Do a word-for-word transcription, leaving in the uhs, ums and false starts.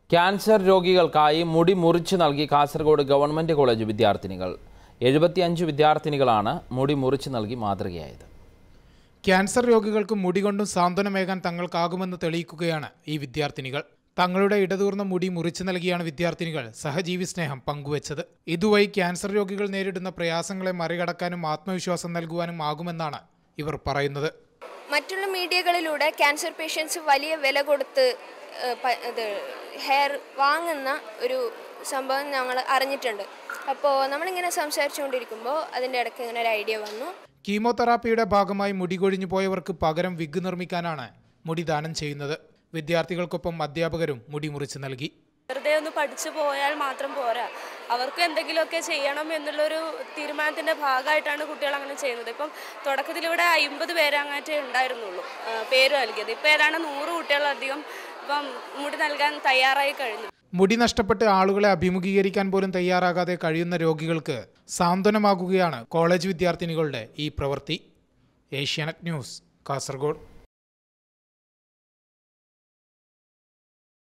Cancer രോഗികൾക്കായി മുടി മുറിച്ചു നൽകി കാസർഗോഡ് ഗവൺമെന്റ് കോളേജ് വിദ്യാർത്ഥിനികൾ എഴുപത്തിയഞ്ച് വിദ്യാർത്ഥിനികളാണ് മുടി മുറിച്ചു നൽകി മാതൃകയായത്. ക്യാൻസർ രോഗികൾക്ക് മുടി കൊണ്ടും സാന്ത്വനമേകാൻ തങ്ങൾക്കാകുമെന്ന് തെളിയിക്കുകയാണ് ഈ വിദ്യാർത്ഥിനികൾ. തങ്ങളുടെ ഇടതൂർന്ന മുടി മുറിച്ചു നൽകിയാണ് വിദ്യാർത്ഥിനികൾ സഹജീവി സ്നേഹം പങ്കുവച്ചത്. ഇതുവഴി ക്യാൻസർ രോഗികൾ നേരിടുന്ന പ്രയാസങ്ങളെ മറികടക്കാനും ആത്മവിശ്വാസം നൽകുവാനും ആകുമെന്നാണ് ഇവർ പറയുന്നത്. മറ്റുള്ള മീഡിയകളിലൂടെ ക്യാൻസർ പേഷ്യൻസ് വലിയ വില കൊടുത്ത് ഇത് ഹെയർ വാങ്ങുന്ന ഒരു സംഭവം ഞങ്ങൾ അറിഞ്ഞിട്ടുണ്ട്. അപ്പോൾ നമ്മളിങ്ങനെ സംസാരിച്ചുകൊണ്ടിരിക്കുമ്പോൾ അതിൻ്റെ ഇടയ്ക്ക് ഇങ്ങനെ ഒരു ഐഡിയ വന്നു. കീമോതെറാപ്പിയുടെ ഭാഗമായി മുടി കൊഴിഞ്ഞു പോയവർക്ക് പകരം വിഗ് നിർമ്മിക്കാനാണ് മുടി ദാനം ചെയ്യുന്നത്. വിദ്യാർത്ഥികൾക്കൊപ്പം അധ്യാപകരും മുടി മുറിച്ച് നൽകി. വെറുതെ ഒന്ന് പഠിച്ചു പോയാൽ മാത്രം പോരാ, അവർക്ക് എന്തെങ്കിലുമൊക്കെ ചെയ്യണം എന്നുള്ളൊരു തീരുമാനത്തിൻ്റെ ഭാഗമായിട്ടാണ് കുട്ടികൾ അങ്ങനെ ചെയ്യുന്നത്. ഇപ്പം തുടക്കത്തിലൂടെ അമ്പത് പേര് അങ്ങാറ്റേ ഉണ്ടായിരുന്നുള്ളൂ പേര് നൽകിയത്. ഇപ്പം ഏതാണ്ട് നൂറ് കുട്ടികളധികം ഇപ്പം മുടി നൽകാൻ തയ്യാറായി കഴിഞ്ഞു. മുടി നഷ്ടപ്പെട്ട് ആളുകളെ അഭിമുഖീകരിക്കാൻ പോലും തയ്യാറാകാതെ കഴിയുന്ന രോഗികൾക്ക് സാന്ത്വനമാകുകയാണ് കോളേജ് വിദ്യാർത്ഥിനികളുടെ ഈ പ്രവൃത്തി. ഏഷ്യാനെറ്റ് ന്യൂസ്, കാസർഗോഡ്.